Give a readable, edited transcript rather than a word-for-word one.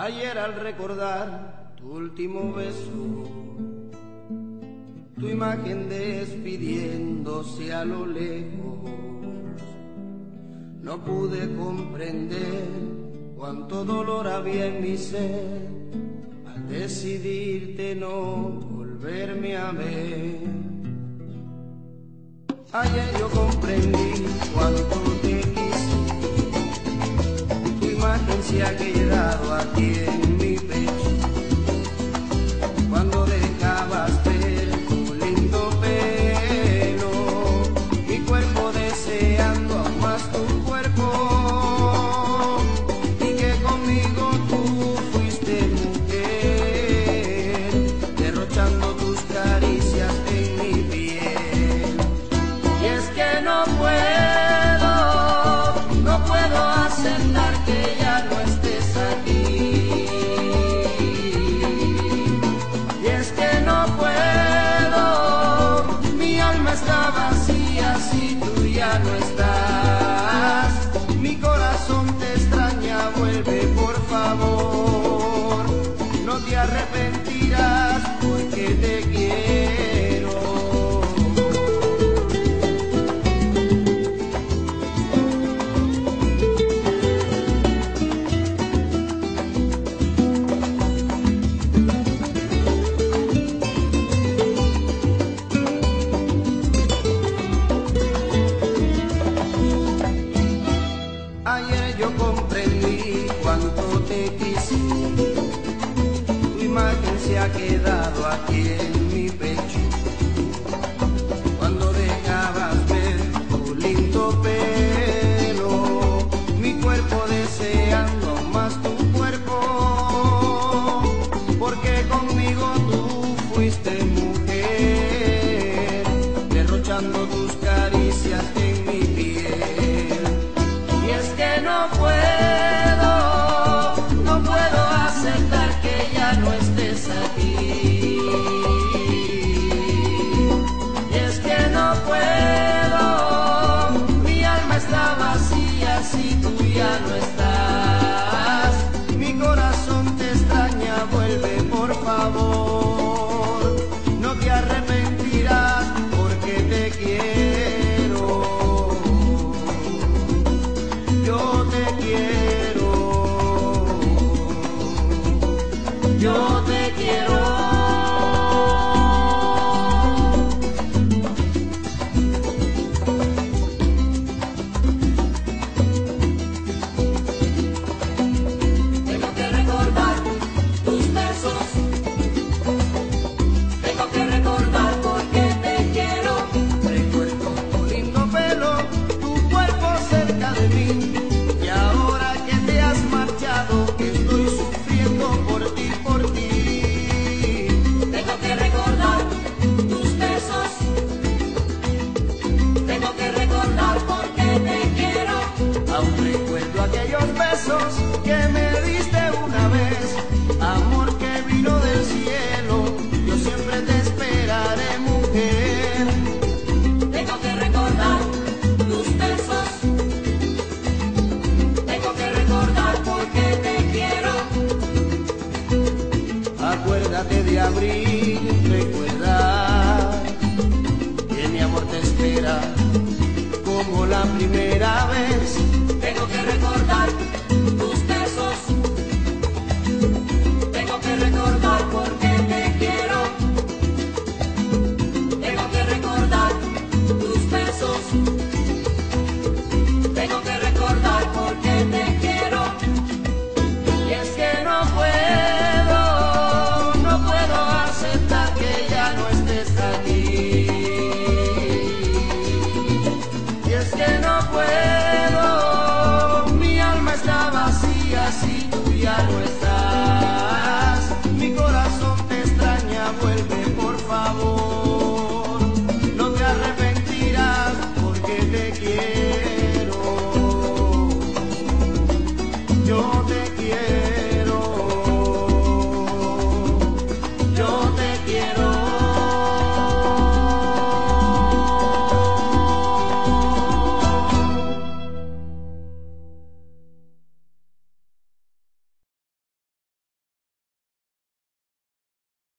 Ayer al recordar tu último beso, tu imagen despidiéndose a lo lejos, no pude comprender cuánto dolor había en mi ser al decidirte no volverme a ver. Ayer yo comprendí cuánto te quise, tu imagen se ha quedado aquí en mi pecho, cuando dejabas ver tu lindo pelo, mi cuerpo deseando aún más tu cuerpo, y que conmigo tú fuiste mujer, derrochando tus caricias en mi piel. Y es que no puedo aceptar que ya no estés aquí. Y es que no puedo, mi alma está vacía si tú ya no estás. Mi corazón te extraña, vuelve por favor. No te arrepentirás porque te quiero. Ayer yo comprendí cuánto te quise, tu imagen se ha quedado aquí en mi pecho, cuando dejabas ver tu lindo pelo, mi cuerpo deseando más tu cuerpo, porque conmigo tú fuiste